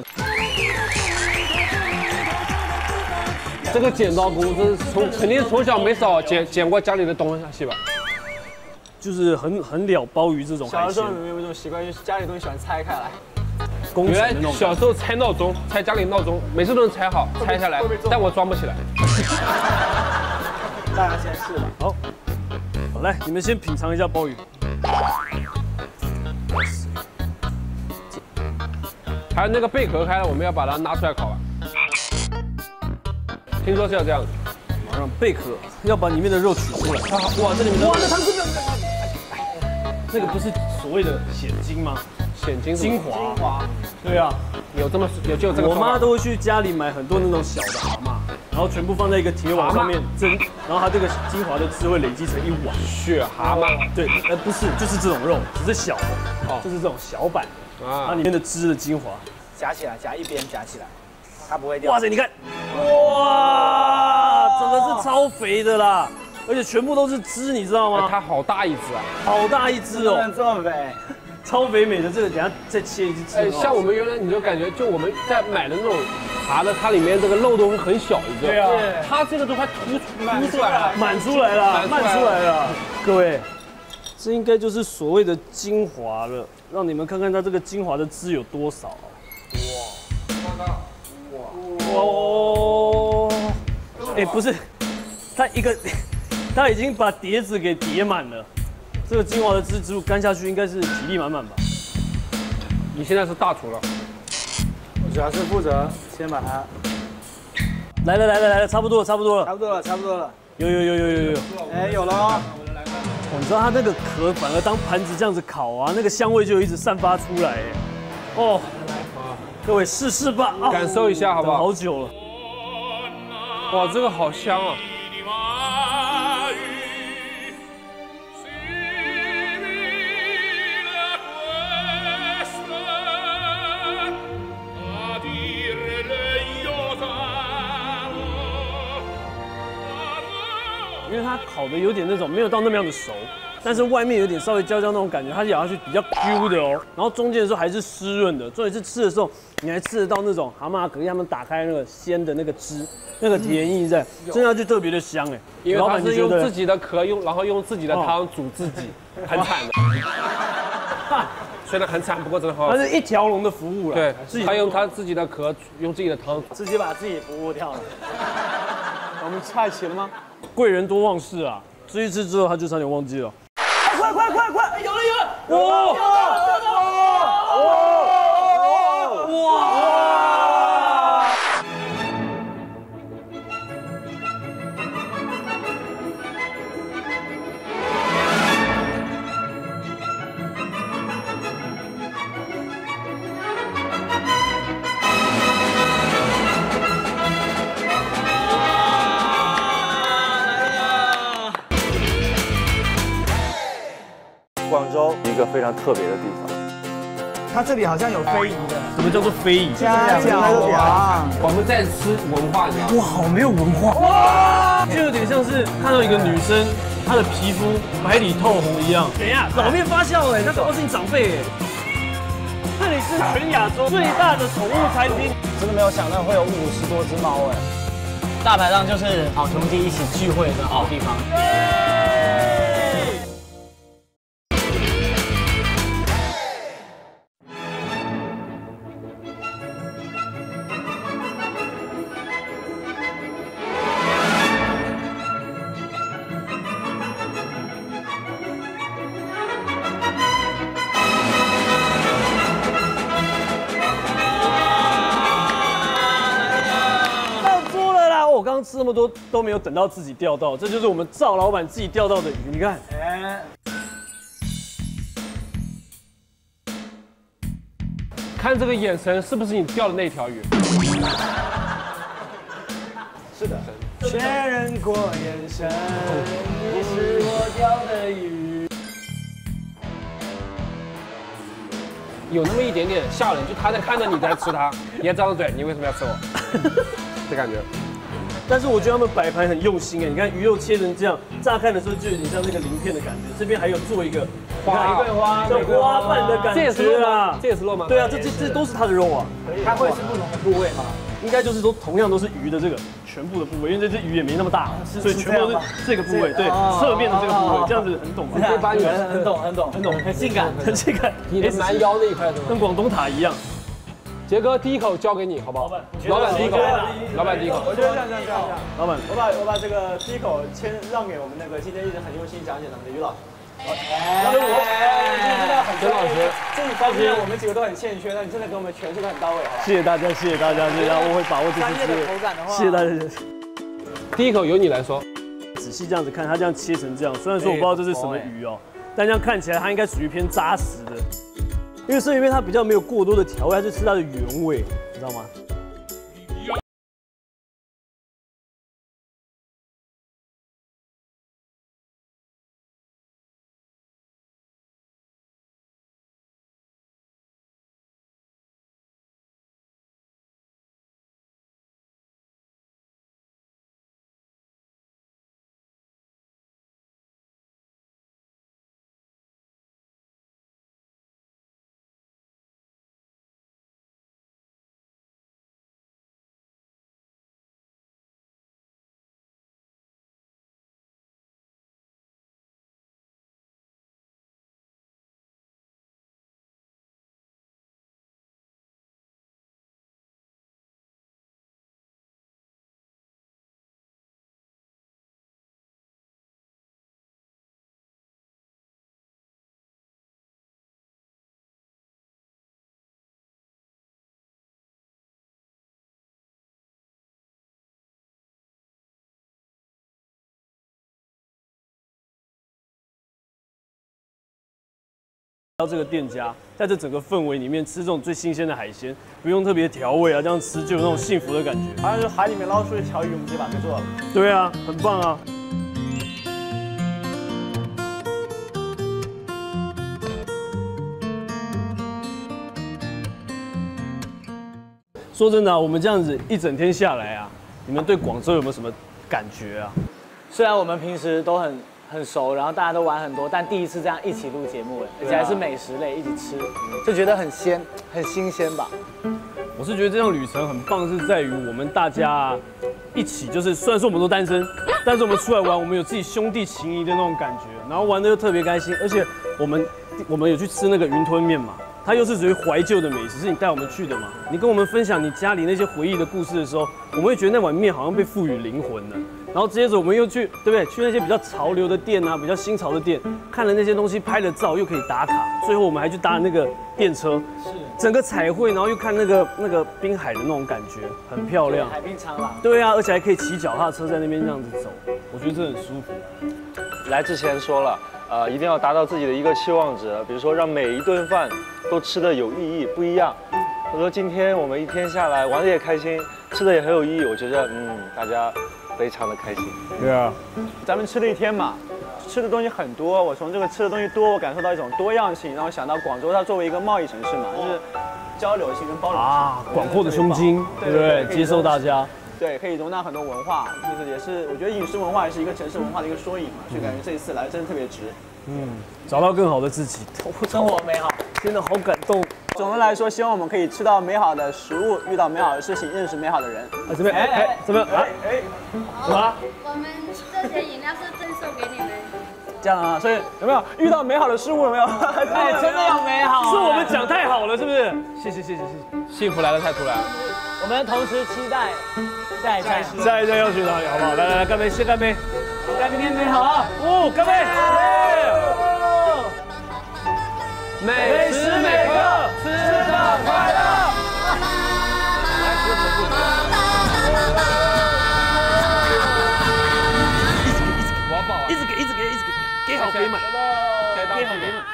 这个剪刀工，这是肯定从小没少剪过家里的东西吧？ 就是很了鲍鱼这种海鲜。 小的时候有没有一种习惯，就是家里东西喜欢拆开来？ 原来小时候拆闹钟，拆家里闹钟，每次都能拆好，拆下来，但我装不起来。 大家先试吧。 好，来，你们先品尝一下鲍鱼。 还有那个贝壳开了，我们要把它拿出来烤吧。听说是要这样子， 马上贝壳要把里面的肉取出来。 哇，这里面哇，那汤汁那个不是所谓的鲜精吗？ 鲜精精华，对啊， 有这个。 我妈都会去家里买很多那种小的蛤蟆，然后全部放在一个铁网上面蒸，然后它这个精华的汁会累积成一碗血蛤蟆。 对，不是，就是这种肉，只是小的，哦，就是这种小版啊，它里面的汁的精华， 夹起来，夹一边夹起来，它不会掉。 哇塞，你看，哇，整个是超肥的啦，而且全部都是汁，你知道吗？ 它好大一只啊， 好大一只哦， 这么肥。 超肥美的这个，等下再切一只吃。 哎，像我们原来你就感觉，就我们在买的那种蛤的，它里面这个肉都会很小一个。 对啊， 它这个都快凸出来了， 满出来了。各位， 这应该就是所谓的精华了，让你们看看它这个精华的汁有多少。哇！哎，不是，它已经把碟子给叠满了。这个精华的汁植入干下去，应该是体力满满吧？ 你现在是大厨了， 我主要是负责先把它。 来了，差不多了。 差不多了。 有。 哎，有了哦。 你知道它那个壳反而当盘子这样子烤啊，那个香味就一直散发出来。哎，哦，各位试试吧， 感受一下好不好？ 好久了。 哇，这个好香啊！ 因为它烤的有点那种没有到那么样的熟，但是外面有点稍微焦焦那种感觉，它咬下去比较 Q 的哦。然后中间的时候还是湿润的，重点是吃的时候你还吃得到那种蛤蟆壳他们打开那个鲜的那个汁，那个甜意在，吃下去特别的香哎。 因为它是用自己的壳然后用自己的汤煮自己，很惨的。虽然很惨，不过真的好。 它是一条龙的服务了。 对，他用他自己的壳，用自己的汤， 直接把自己服务掉了。我们菜齐了吗？ 贵人多忘事啊！吃一吃之后，他就差点忘记了。 快！有了！哇！ 广州一个非常特别的地方， 它这里好像有非遗的。 什么叫做非遗？ 虾饺王， 我们在吃文化，你知道吗？ 哇，好没有文化哇！就有点像是看到一个女生，她的皮肤白里透红一样。等一下，老面发酵哎，那搞不好是你长辈哎。这里是全亚洲最大的宠物餐厅， 真的没有想到会有50多只猫哎。大排档就是好兄弟一起聚会的好地方。 我刚刚吃那么多都没有等到自己钓到，这就是我们赵老板自己钓到的鱼。你看， 看这个眼神，是不是你钓的那条鱼？ 是的。确认过眼神，你是我钓的鱼。 有那么一点点吓人，就他在看着你在吃它，你还张着嘴，你为什么要吃我？这感觉。 但是我觉得他们摆盘很用心哎，你看鱼肉切成这样，乍看的时候就有点像那个鳞片的感觉。这边还有做一个玫瑰花， 像花瓣的感觉， 这也是肉吗？这也是肉吗？ 对啊，这都是它的肉啊。 它会是不同的部位吗？ 应该就是说同样都是鱼的这个全部的部位，因为这只鱼也没那么大，所以全部都是这个部位，对，侧面的这个部位，这样子很懂吗？ 可以把你很懂，很性感。 你的蛮腰那一块是吗？ 跟广东塔一样。 杰哥第一口交给你，好不好？老板第一口，老板第一口。 我觉得这样。 老板， 我把这个第一口先让给我们那个今天一直很用心讲解咱们的于老师。 陈老师， 这一方面我们几个都很欠缺，那你真的给我们诠释的很到位，好吧？ 谢谢大家，我会把握这次机会。谢谢大家。 第一口由你来说。 仔细这样子看，它这样切成这样，虽然说我不知道这是什么鱼哦，但这样看起来它应该属于偏扎实的。因为生鱼片它比较没有过多的调味，它就吃它的原味，你知道吗？ 到这个店家，在这整个氛围里面吃这种最新鲜的海鲜，不用特别调味啊，这样吃就有那种幸福的感觉。 好像是海里面捞出一条鱼，我们直接把它做了。 对啊，很棒啊。说真的啊，我们这样子一整天下来啊，你们对广州有没有什么感觉啊？ 虽然我们平时都很熟，然后大家都玩很多，但第一次这样一起录节目，而且还是美食类一起吃，就觉得很鲜，很新鲜吧。 我是觉得这趟旅程很棒，是在于我们大家一起，就是虽然说我们都单身，但是我们出来玩，我们有自己兄弟情谊的那种感觉，然后玩的又特别开心，而且我们有去吃那个云吞面嘛。它又是属于怀旧的美食，是你带我们去的嘛？你跟我们分享你家里那些回忆的故事的时候，我们会觉得那碗面好像被赋予灵魂了。然后接着我们又去，对不对？去那些比较潮流的店啊，比较新潮的店，看了那些东西，拍了照，又可以打卡。最后我们还去搭那个电车，是整个彩绘，然后又看那个滨海的那种感觉，很漂亮。 海滨长廊。 对啊，而且还可以骑脚踏车在那边这样子走，我觉得这很舒服。 来之前说了。一定要达到自己的一个期望值，比如说让每一顿饭都吃得有意义，不一样。我说今天我们一天下来玩得也开心，吃的也很有意义，我觉得大家非常的开心。 对啊，咱们吃了一天嘛，吃的东西很多，我从这个吃的东西多，我感受到一种多样性，让我想到广州它作为一个贸易城市嘛，就是交流性跟包容性啊，广阔的胸襟，对不对？接受大家。 对，可以容纳很多文化，就是也是我觉得饮食文化也是一个城市文化的一个缩影嘛，所以感觉这一次来真的特别值。 找到更好的自己， 生活美好， 真的好感动。 总的来说，希望我们可以吃到美好的食物，遇到美好的事情，认识美好的人。 这边，这边，什么？ 我们这些饮料是赠送给你们。 这样啊，所以有没有遇到美好的事物？有没有？ 哎，真的有美好。 是我们讲太好了，是不是？谢谢。 幸福来得太突然了。 我们同时期待下一站要去哪里？好不好？来，干杯！先干杯！ 干杯，美好啊！ 干杯！ 每时每刻吃得快乐。我要爆！ 一直给，给好给满，给好给满。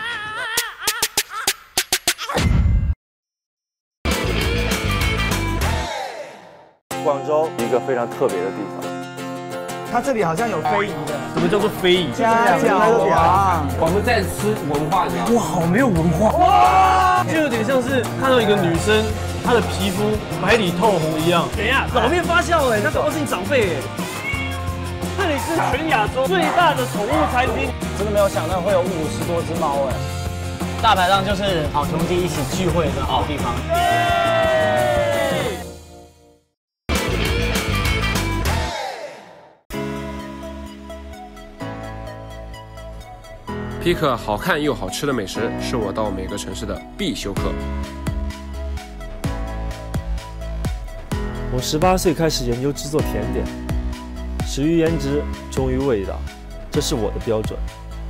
广州一个非常特别的地方， 它这里好像有非遗的。 什么叫做非遗？ 家脚王， 我们在吃文化，你知道吗？ 哇，好没有文化哇！就有点像是看到一个女生，她的皮肤白里透红一样。等一下，老面发酵哎，她搞不是你长辈哎。这里是全亚洲最大的宠物餐厅， 真的没有想到会有50多只猫哎。大排档就是好兄弟一起聚会的好地方。 批克好看又好吃的美食是我到每个城市的必修课。 我18岁开始研究制作甜点，始于颜值，忠于味道，这是我的标准。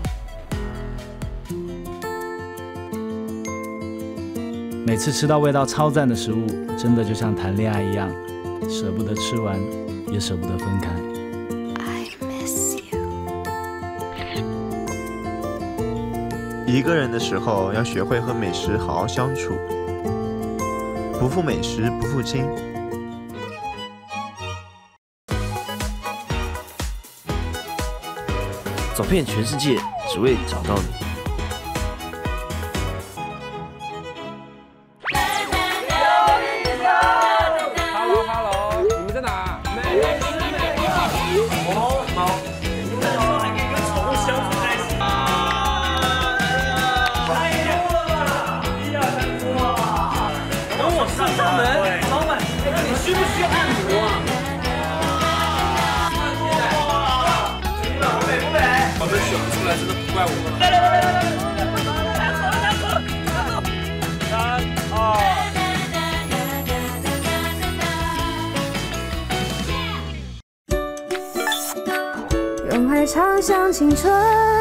每次吃到味道超赞的食物，真的就像谈恋爱一样，舍不得吃完，也舍不得分开。 一个人的时候，要学会和美食好好相处，不负美食不负亲。 走遍全世界，只为找到你。 Hello， 你们在哪？猫。 需不需要按摩啊？不美，我们选不出来，真的不怪我们。 用爱唱响青春。